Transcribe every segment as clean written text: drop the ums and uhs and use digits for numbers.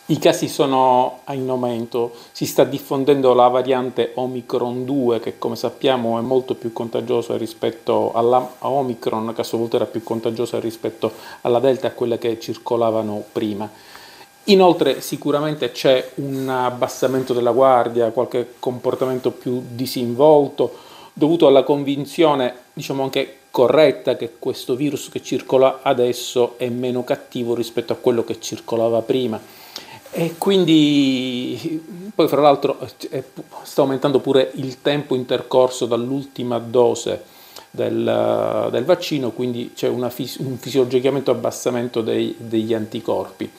I casi sono in aumento, si sta diffondendo la variante Omicron 2 che come sappiamo è molto più contagiosa rispetto alla Omicron, che a sua volta era più contagiosa rispetto alla Delta e a quelle che circolavano prima. Inoltre sicuramente c'è un abbassamento della guardia, qualche comportamento più disinvolto, dovuto alla convinzione, diciamo anche corretta, che questo virus che circola adesso è meno cattivo rispetto a quello che circolava prima. E quindi poi fra l'altro sta aumentando pure il tempo intercorso dall'ultima dose del vaccino, quindi c'è un fisiologicamente abbassamento degli anticorpi.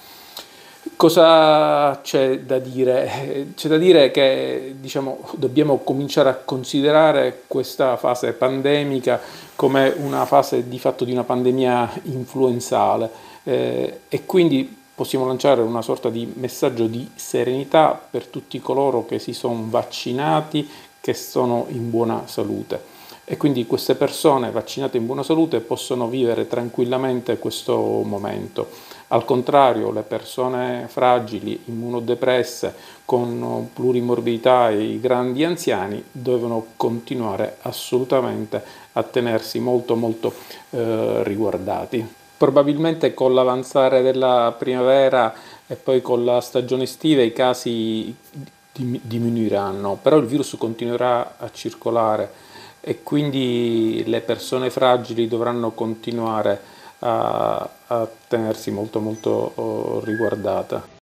Cosa c'è da dire? C'è da dire che diciamo, dobbiamo cominciare a considerare questa fase pandemica come una fase di fatto di una pandemia influenzale e quindi possiamo lanciare una sorta di messaggio di serenità per tutti coloro che si sono vaccinati, che sono in buona salute. E quindi queste persone vaccinate in buona salute possono vivere tranquillamente questo momento. Al contrario, le persone fragili, immunodepresse, con plurimorbidità e i grandi anziani devono continuare assolutamente a tenersi molto riguardati. Probabilmente con l'avanzare della primavera e poi con la stagione estiva i casi diminuiranno, però il virus continuerà a circolare e quindi le persone fragili dovranno continuare a tenersi molto riguardate.